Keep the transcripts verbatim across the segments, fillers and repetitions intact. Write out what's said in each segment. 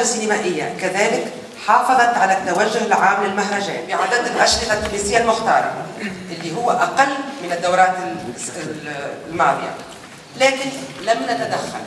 السينمائية كذلك حافظت على التوجه العام للمهرجان بعدد الأشرطة التونسية المختارة اللي هو أقل من الدورات الماضية، لكن لم نتدخل.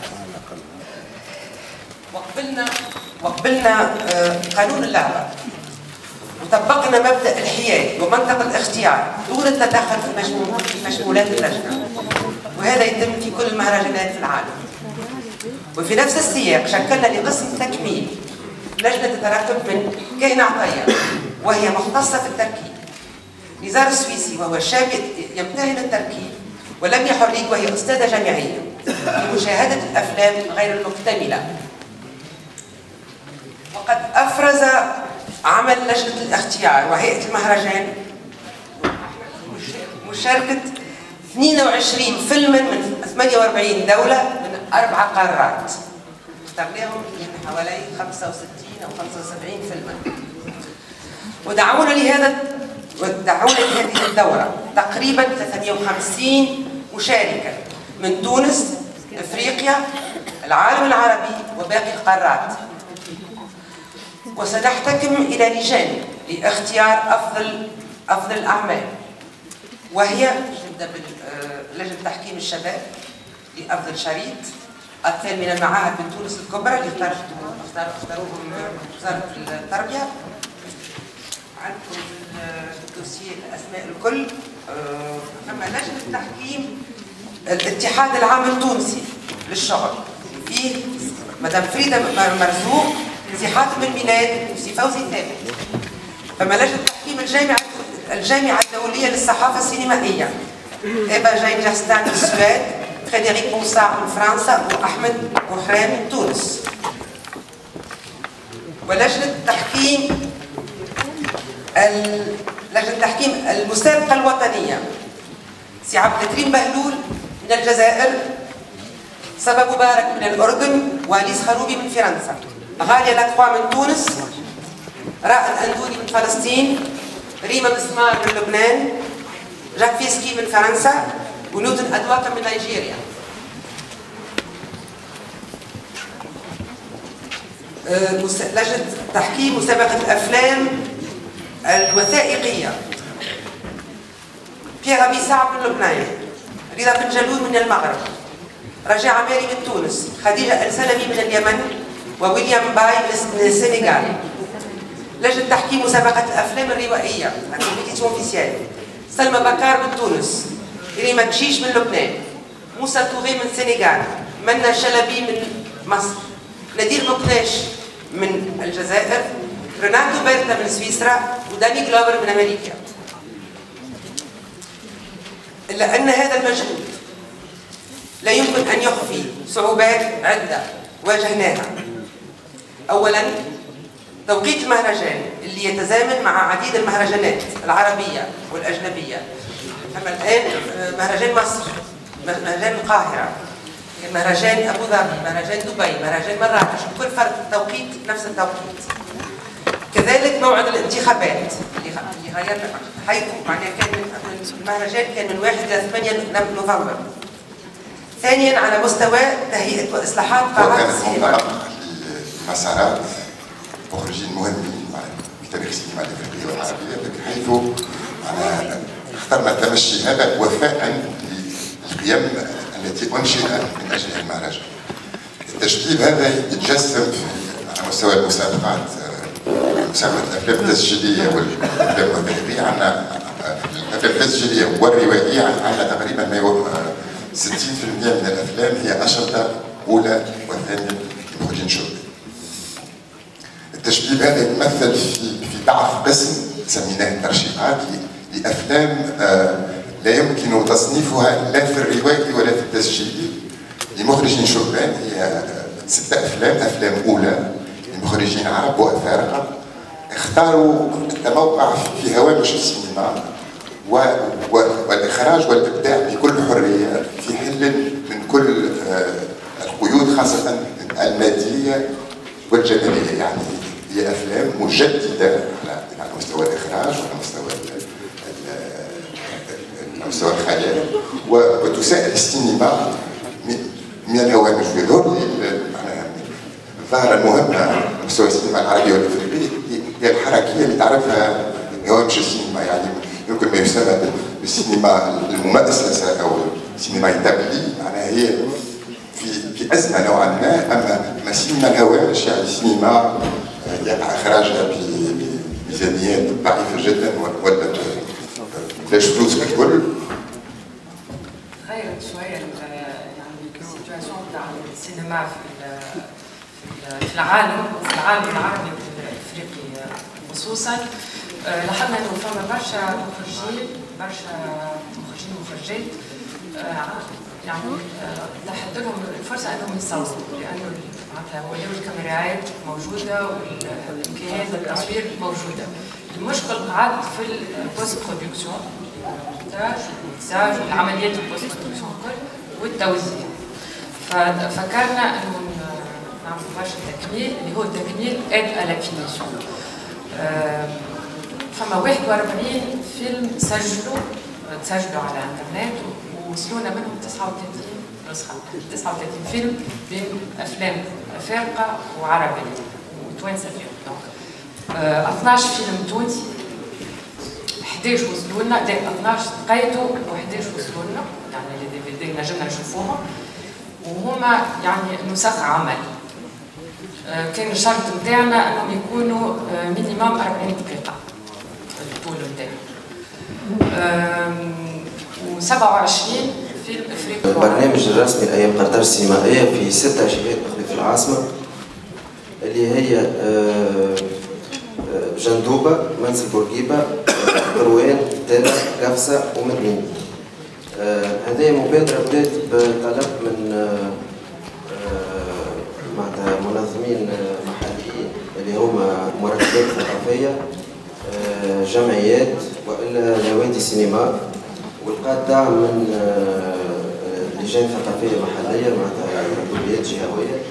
وقبلنا وقبلنا قانون اللعبة، وطبقنا مبدأ الحياد ومنطق الاختيار دون التدخل في مشمولات اللجنة، وهذا يتم في كل المهرجانات في العالم. وفي نفس السياق شكلنا لقسم تكميل لجنة تتركب من كاهن عطية وهي مختصة في التركيب، نزار السويسي وهو شاب يمتهن التركيب، ولم حريق وهي أستاذة جامعية لمشاهدة الأفلام غير المكتملة. وقد أفرز عمل لجنة الاختيار وهيئة المهرجان مشاركة اثنين وعشرين فيلما من ثمانية وأربعين دولة من أربع قارات، اخترناهم من حوالي خمسة وستين أو خمسة وسبعين فيلما. ودعونا لهذا ودعونا لهذه الدورة تقريبا ثلاثمئة وخمسين مشاركة من تونس، افريقيا، العالم العربي وباقي القارات. وسنحتكم إلى لجان لاختيار أفضل أفضل الأعمال، وهي نبدأ بلجنة تحكيم الشباب لأفضل شريط، أطفال من المعاهد من تونس الكبرى اللي اختاروهم وزارة التربية. عندكم في الدوسية الأسماء الكل. أما لجنة تحكيم الاتحاد العام التونسي للشغل فيه مدام فريدة مرزوق، سي حاتم الميلاد، وسي فوزي ثابت. فما لجنة تحكيم الجامعة الجامعة الدولية للصحافة السينمائية، إيبا جاينجرستان من السويد، فريدريك بونسار من فرنسا، وأحمد بوحران من تونس. ولجنة تحكيم لجنة تحكيم المسابقة الوطنية، سي عبد الكريم بهلول من الجزائر، صبا مبارك من الأردن، وانيس خروبي من فرنسا، غالية لاكخوا من تونس، رائد أندوري من فلسطين، ريما مسمار من لبنان، جاك فيسكي من فرنسا، ونوتن أدواكا من نيجيريا. لجنة تحكيم مسابقة الأفلام الوثائقية، بيير أبي صعب من لبنان، رضا بن جلول من المغرب، رجاء عماري من تونس، خديجة السلمي من اليمن، وويليام باي من السنغال. لجنة تحكيم مسابقة الأفلام الروائية، سلمى بكار من تونس، ريما كشيش من لبنان، موسى توغي من السنغال، منى شلبي من مصر، نادير مقناش من الجزائر، رونالدو بيرتا من سويسرا، وداني جلوبر من أمريكا. إلا أن هذا المجهود لا يمكن أن يخفي صعوبات عدة واجهناها. أولاً، توقيت المهرجان اللي يتزامن مع عديد المهرجانات العربية والأجنبية. أما الآن مهرجان مصر، مهرجان القاهرة، مهرجان أبو ظبي، مهرجان دبي، مهرجان مراكش، كل فرق توقيت نفس التوقيت. كذلك موعد الانتخابات اللي غيرنا، حيث معناها كان المهرجان كان من واحد إلى ثمانية نوفمبر. ثانياً، على مستوى تهيئة وإصلاحات قاعات السينما. مسارات مخرجين مهمين مع كتاب السينما الافريقيه والعربيه، بحيث انا اخترنا التمشي هذا وفاء للقيم التي انشئ من اجلها المهرجان. التشكيل هذا يتجسم على مستوى المسابقات، مسابقه الافلام التسجيليه والافلام الوثائقيه. عندنا الافلام التسجيليه والروائيه، عندنا تقريبا ما ستين بالمئة من الافلام هي اشرطه اولى وثانيه لمخرجين شباب. التشكيل هذا يتمثل في في ضعف قسم سميناه الترشيحات لافلام لا يمكن تصنيفها لا في الروائي ولا في التسجيلي لمخرجين شبان. هي ست افلام، افلام اولى لمخرجين عرب وافارقه، اختاروا التموقع في هوامش السينما والاخراج والابداع بكل حريه في حل من كل القيود، خاصه الماديه والجماليه. يعني هي افلام مجدده على مستوى الاخراج وعلى مستوى على مستوى الخيال، وتساعد السينما من الهوامش. ويظهر لي الظاهرة المهمة على مستوى السينما العربية والإفريقية هي الحركية اللي تعرفها هوامش السينما، يعني يمكن ما يسمى بالسينما المؤسسة أو السينما التابلي، معناها هي في في أزمة نوعا ما. أما سينما الهوامش يعني سينما يقع إخراجها بميزانيات ضعيفة جدا ولا بلاش فلوس بالكل. تغيرت شوية يعني السيتواسيون تاع السينما في في العالم وفي العالم العربي والافريقي خصوصا. لاحظنا انه فما برشا مخرجين برشا مخرجين ومخرجات يعني تحت لهم الفرصه انهم يصوروا، لانه معناتها ولاو الكاميرات موجوده والامكانيات التصوير موجوده. المشكل قعد في البوست برودكسيون، المونتاج والمكساج والعمليات البوست برودكسيون الكل والتوزيع. ففكرنا انه نعمل برشا تكميل اللي هو تكميل اد على فينيسيون. فما واحد وأربعين فيلم سجلوا تسجلوا على الانترنت ووصلونا منهم تسعة وثلاثين نسخه، تسعة وثلاثين فيلم بين افلام افارقه وعربيه وتوانسه فيهم. دونك اثناش فيلم تونسي، احداش وصلوا لنا، اثناش تقيدوا واحداش وصلوا لنا، يعني اللي دي في دي نجمنا نشوفوهم، وهما يعني نسخ عمل. كان الشرط نتاعنا انهم يكونوا مينيموم أربعين دقيقه الطول نتاعهم. وسبعة وعشرين فيلم افريقي. البرنامج الرسمي لايام قرطاج السينمائيه في ست عشيات في العاصمه اللي هي جندوبه، منزل بورقيبه، قروان، تالا، قفصه ومدنين. هذه مبادره بدات بطلب من معناتها منظمين محليين اللي هما مركبات ثقافيه، جمعيات والا نوادي سينما، ولقات دعم من لجان ثقافيه محليه معناتها كليات جهويه.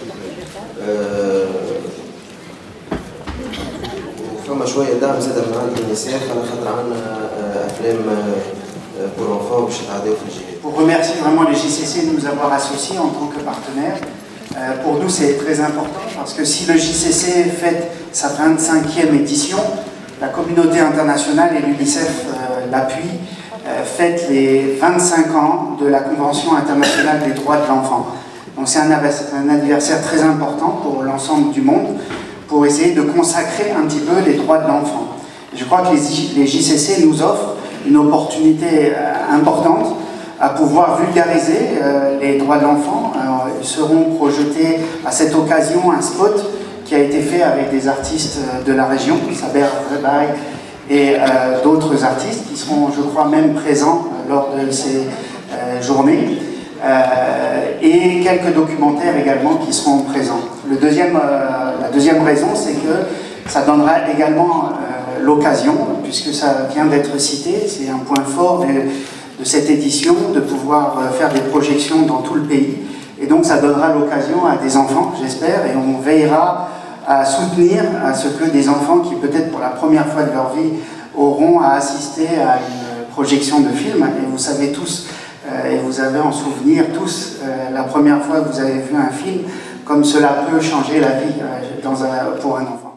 وفما شويه دعم زاد من عند النساء على خاطر عندنا افلام pour enfants باش يتعداو في الجهات. Pour remercier vraiment les J C C de nous avoir associés en tant que partenaires. Euh, pour nous, c'est très important parce que si le J C C fête sa vingt-cinquième édition, la communauté internationale et l'UNICEF euh, l'appui, euh, fête les vingt-cinq ans de la Convention internationale des droits de l'enfant. Donc c'est un, un anniversaire très important pour l'ensemble du monde, pour essayer de consacrer un petit peu les droits de l'enfant. Je crois que les, les J C C nous offrent une opportunité euh, importante à pouvoir vulgariser euh, les droits de l'enfant. Ils seront projetés à cette occasion un spot qui a été fait avec des artistes de la région, Saber Rebaï et euh, d'autres artistes qui seront, je crois, même présents euh, lors de ces euh, journées. Euh, et quelques documentaires également qui seront présents. Le deuxième, euh, la deuxième raison, c'est que ça donnera également euh, l'occasion, puisque ça vient d'être cité, c'est un point fort de, de cette édition, de pouvoir faire des projections dans tout le pays. Et donc ça donnera l'occasion à des enfants, j'espère, et on veillera à soutenir à ce que des enfants qui peut-être pour la première fois de leur vie auront à assister à une projection de film. Et vous savez tous, euh, et vous avez en souvenir tous, euh, la première fois que vous avez vu un film, comme cela peut changer la vie euh, dans un, pour un enfant.